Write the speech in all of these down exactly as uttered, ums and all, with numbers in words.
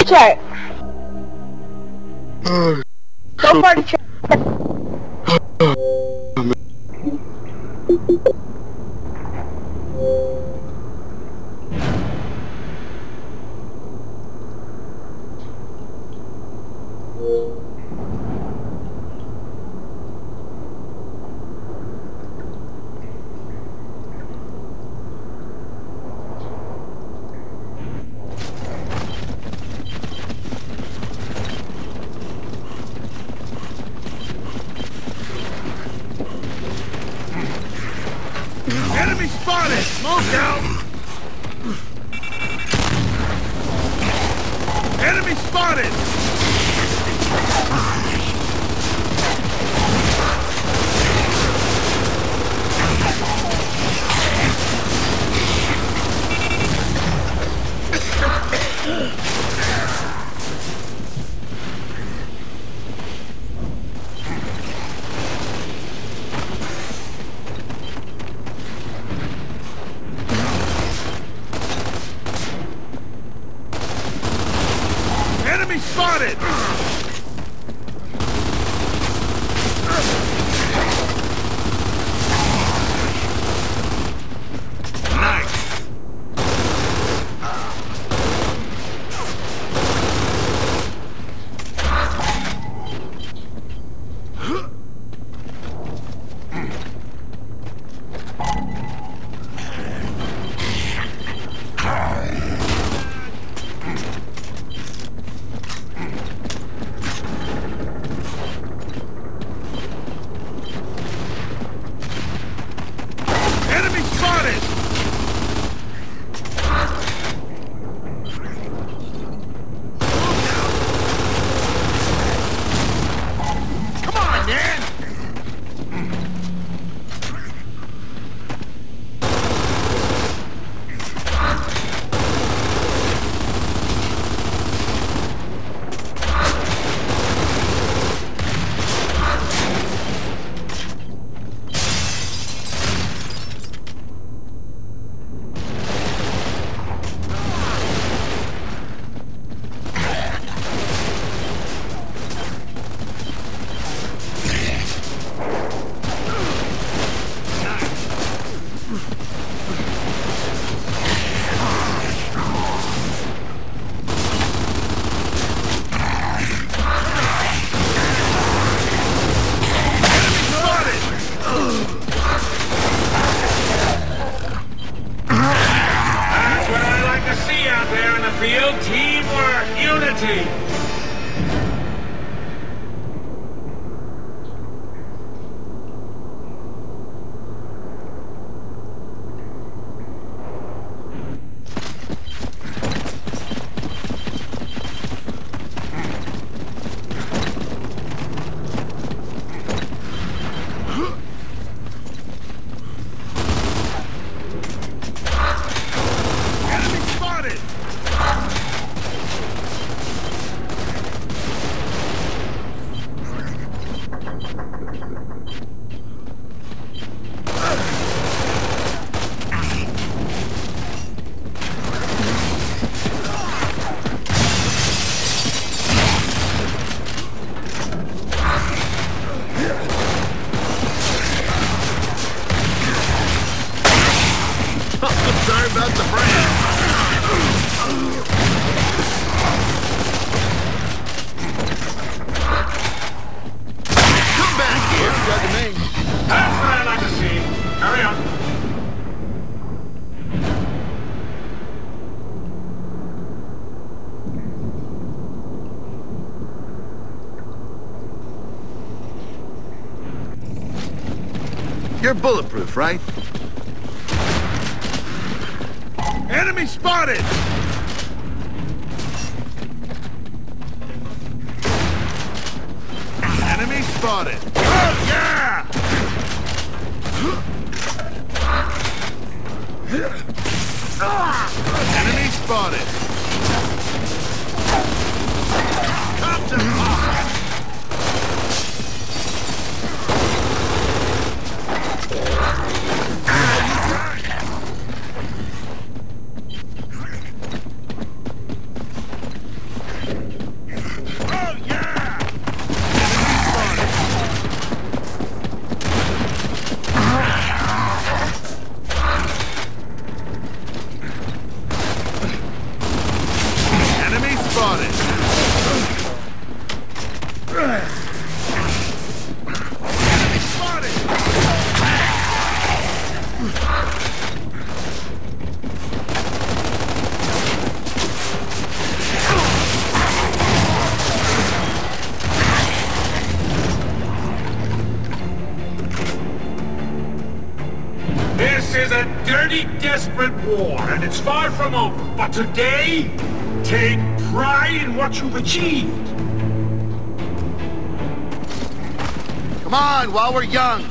check. Go party check. Enemy spotted! Smoke out! Enemy spotted! Enemy spotted! Nice! Enemy spotted! Come on, man! Field teamwork, unity. Enemy spotted! Sorry about the brand. Come back here, got the name. That's what I like to see. Hurry up. You're bulletproof, right? Enemy spotted! Enemy spotted! Oh, yeah! Enemy spotted! Come to pocket! spotted. Enemy spotted. This is a dirty, desperate war, and it's far from over. But today, take pride in what you've achieved. Come on, while we're young.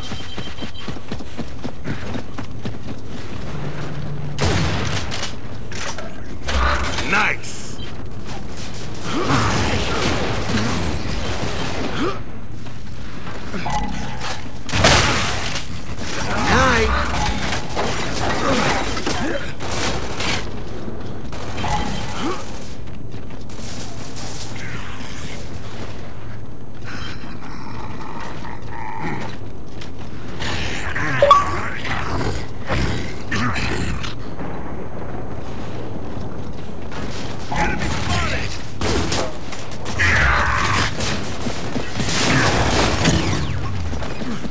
Nice.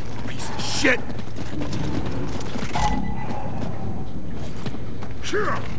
Shit! Sure.